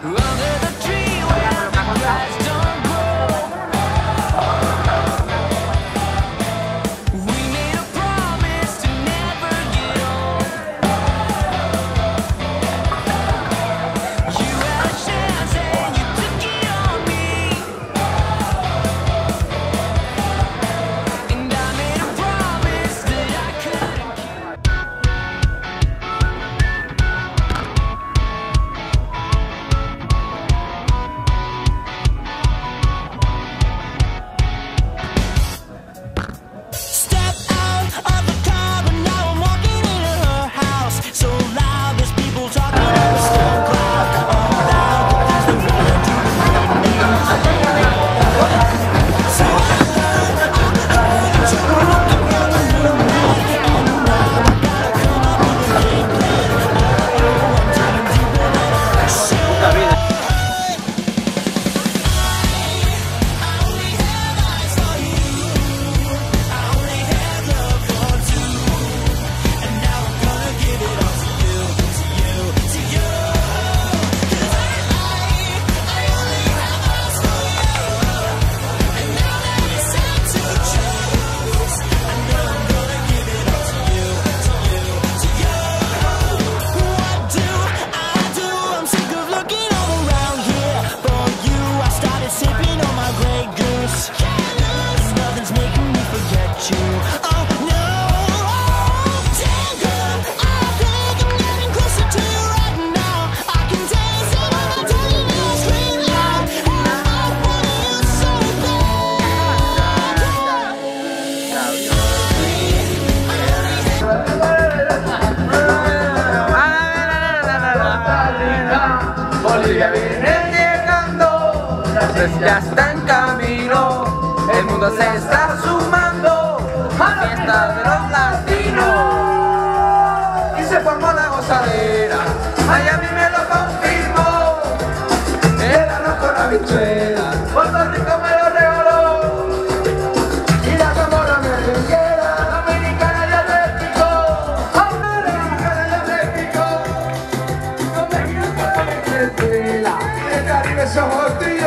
Bolivia viene llegando, ya está en camino, el mundo se está sumando a la fiesta de los latinos. Y se formó la gozadera, Miami me lo confirmó, el arroz con habichuela, Puerto Rico me lo regaló, y la Zamora merenguera, dominicana ya me picó, dominicana ya me picó, con México con Venezuela, el Caribe somos tríos.